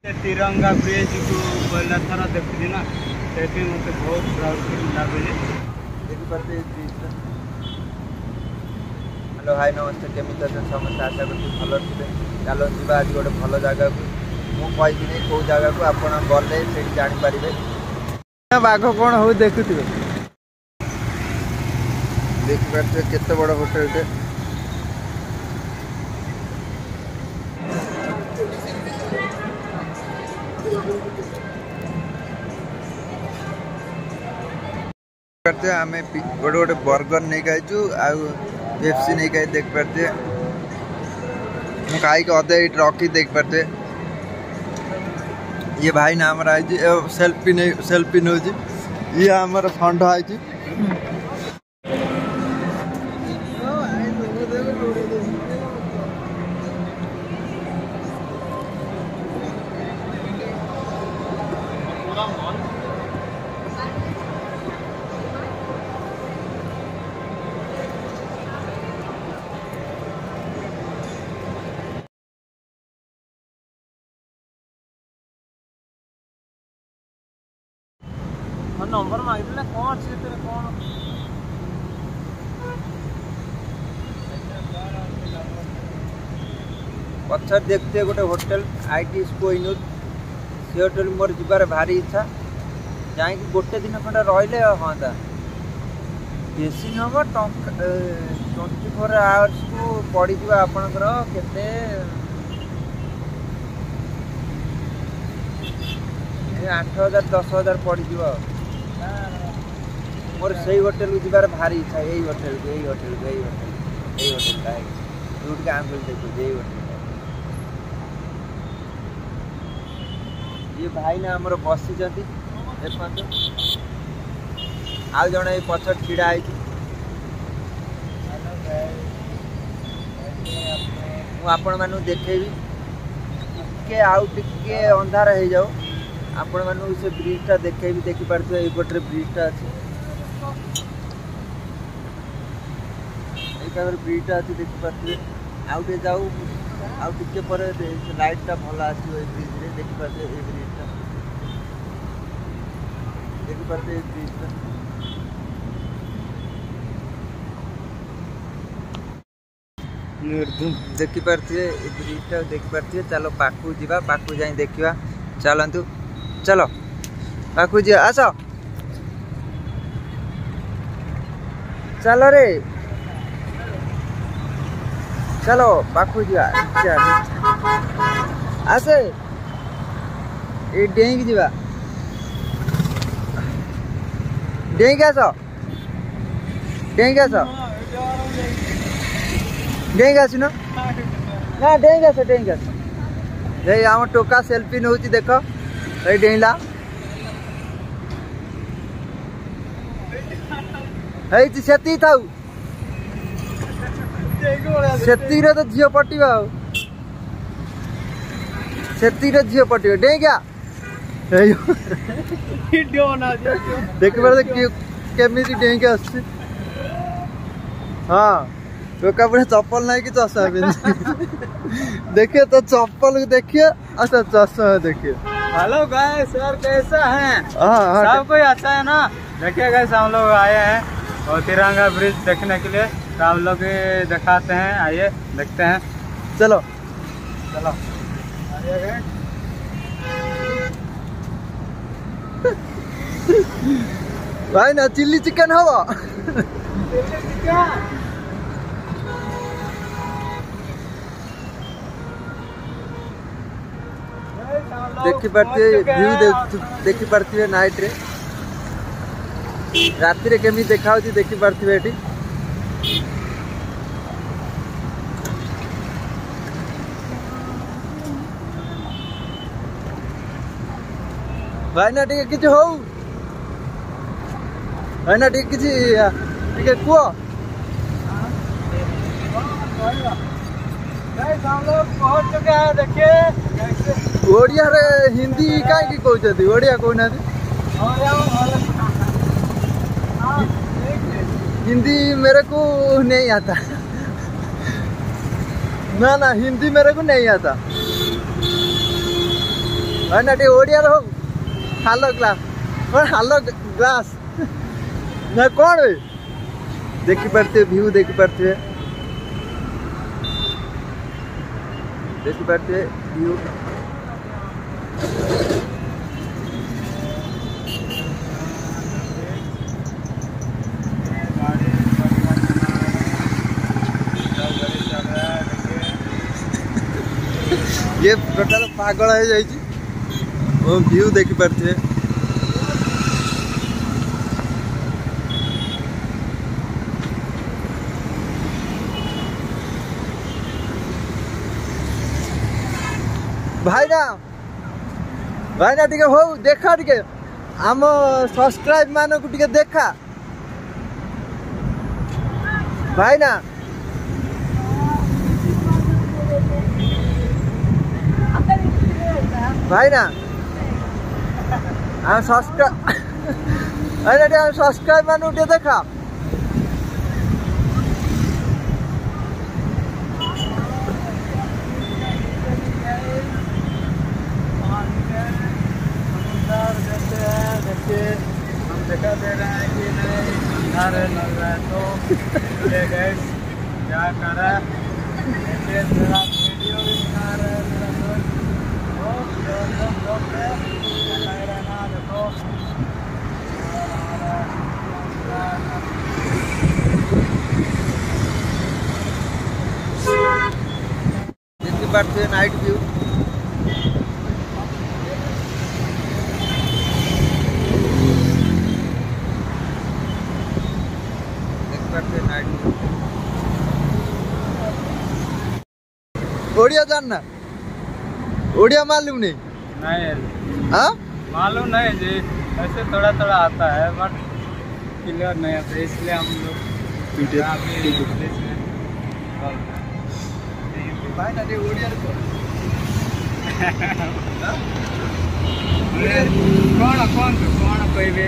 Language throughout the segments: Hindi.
तिरंगा ब्रिज को पहला थर देखी ना से मत बहुत प्राउड फील लगे देखिए। हेलो हाय नमस्ते केमी समस्त आशा करती भल थे। चलो जी आज गोटे भल जगह को मुझे कौ जगह को आप गले से जापारे बाघ कौन हो देखुए देखिए केते बड़ होटेल आम गोटे गोटे बर्गर नहीं खाइचु आफसी नहीं खाई देख पारे खाई अधे ये रखी देख पारे। ये भाई ना हमारा सेल्फी नौ ये आमर फंड आई नंबर मांगे कौन से कौन पचर देखते गोटे होटेल आईटी कोहिनूर से होटेल मोर जीवार भारी इच्छा जाए गोटे दिन खंडे रही हाँ बेसी हम 24 आवर्स को पड़ आपणकर केते 8,000 10,000 पड़ मोर से होटेल को जीवार भारी इच्छा यही होटेल को यही होटेल को यही होटेल यही होटेल जोट आम देखो यही होटेल। ये भाई ना आमर बसी देखो आउ जड़े पछर छिड़ा आपण मानू देखेबी टिके आउ टिके अंधार हो जाओ आपण मानू से ब्रिजटा देखेबी देखी पारे एपटे ब्रिजटा अच्छे ब्रिजटा अच्छे देखी पारे आउ टे जाऊ आउ टिके पर लाइटटा भल आसो ब्रिज रे देखी पारे ब्रिजटा देखी पारे ब्रिजटा देखी पारे ब्रिजटा देखी पारे। चलो पाखु जीवा पाखु जाई देखिवा चलतु चलो पाखु जी आस चलो रे चलो पाखु जी आसे ये डेंग जीवा डेंग आस डेंग आस डेंग आस ना डेंग आस डेंग आस ये आम टोका सेल्फी नौ देख ये डेला से था से तो झील पटिव से झील पटिव डे क्या देख पारे केमी डेंगे आस हाँ टोका पुरा चप्पल ना कि चषमा देखिए तो चप्पल देखिए अच्छा चषमा देखिए। हेलो गाइस यार कैसा है सब कोई अच्छा है ना। देखिए गाइस हम लोग आए हैं और तिरंगा ब्रिज देखने के लिए तो हम लोग दिखाते हैं आइए देखते हैं चलो चलो भाई ना चिल्ली चिकन हवा देखी पारे व्यू देखी पारे नाइट रे राति रे केमी देखा देखी पारे ये भाई ना टे हो भाई ना टे कह हम लोग पहुंच चुके हैं। देखिए ओडिया रे हिंदी कहीं कहते ओडिया कहना हिंदी मेरे को नहीं आता ना हिंदी मेरे को नहीं आता। भाईना टे ओडिया रो हालो ग्लास और हालो ग्लास ना कौन है देखी पारते व्यू देखी पारते व्यू ये टोटल पागल है जाइए वो व्यू देखी पारते भाईना टिके हो देखा टिके आम सब्सक्राइब मान को टिके देखा भाईना हम सब्सक्राइब मान को देखा हम दिखा दे रहे हैं कि नहीं अंधार लग रहा है तो ये गैस क्या कर रहा है मेरा वीडियो भी बना रहे हैं मेरा दोस्त लग रहा है ना देखो देखते पारते नाइट व्यू ओडिया जानना ओडिया मालूम नहीं हाँ मालूम नहीं जी ऐसे थोड़ा थोड़ा आता है बट क्लियर नहीं आता इसलिए हम लोग कौन कहबे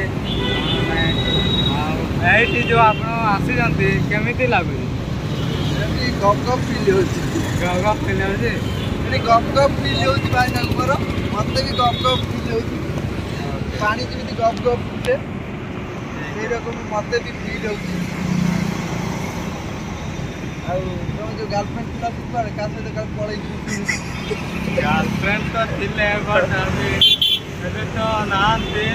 ଏଇଠି ଯୋଉ ଆପଣ ଆସିଛନ୍ତି କେମିତି ଲାଗୁଛି गप गप फील होती ଗପ ଫିଲ୍ ହେଉଛି गप गप फील होती भाईना मत भी गप गप फील होती पानी जमी गप गप फुटे से रकम मत भी फील होती तुम जो गर्लफ्रेंड था क्या सहित कल पड़े गर्लफ्रेंड तो थे बट अभी तो नहांती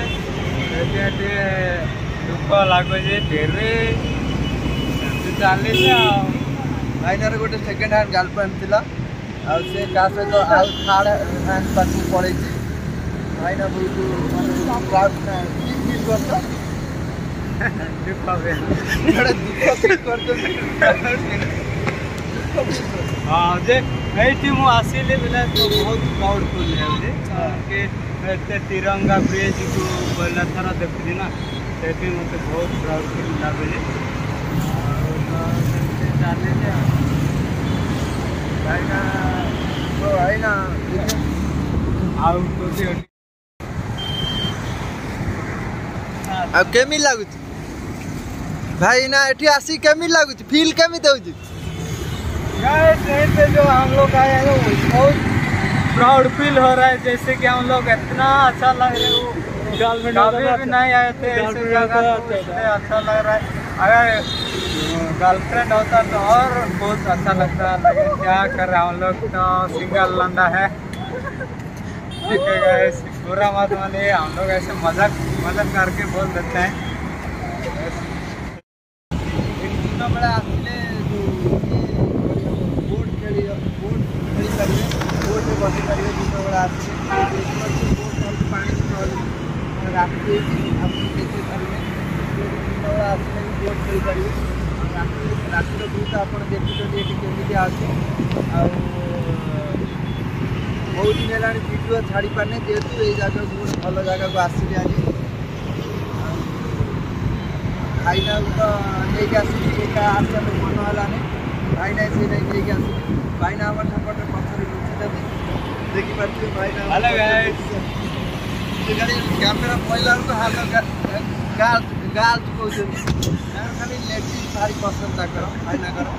दुख लगुच फिर भी चली भाईनार गोटे सेकेंड हैंड गर्लफ्रेंड थिला और से का सहित आउ थर्ड हैंड पास पड़े भाईना बहुत प्राउड फील करता दुख हाँ जे ये आसिली बेले तो बहुत प्राउड फील कि तिरंगा ब्रिज को पहला थर देखुची ना से मत बहुत प्राउड फील लगुच चली भाईना केमी लगुच भाईना एठी आसी केमी लगुच फील केमी दउची जो हम लोग आए हैं बहुत प्राउड फील हो रहा है जैसे कि हम लोग इतना अच्छा लग रहा है कभी भी नहीं आए थे ऐसे जगह तो इसलिए अच्छा लग रहा है अगर गर्लफ्रेंड होता तो और बहुत अच्छा लगता लेकिन क्या कर रहा हम लोग तो सिंगल लंदा है ठीक है गाइस बुरा मत मानिए हम लोग ऐसे मजाक करके बोल देते हैं बड़ा आसले बोट खेली बोट में बसी पारे दिन बड़ा आसले पानी राति आप देखते पारे बड़ा आसले बोट खेली पारे राति बहुत आप देखुଛନ୍ତି ये केमी आसे बहुत दिन है वीडियो छाड़ी पारे जेहेतु ये जगह बहुत भल जगह को आसली आज भाईना तो लेके आसली आसने मन है भाईना से लेके आसली भाईना हमारे सपोर्ट पक्षर देखी पारे भाईना कैमेरा पहला तो हाल गार्ल कहते खाली लेडीज भारी पसंद कर भाईना कर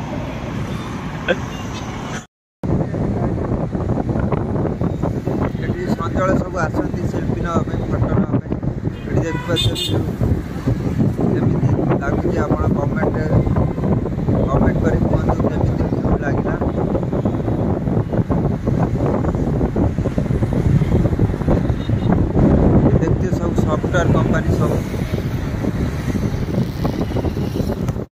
जड़े सब आसती सेल्फी ना फटो ना ये देखिए लगुच आप कमेंट कर व्यू लगे देखते सब सॉफ्टवेयर कंपनी सब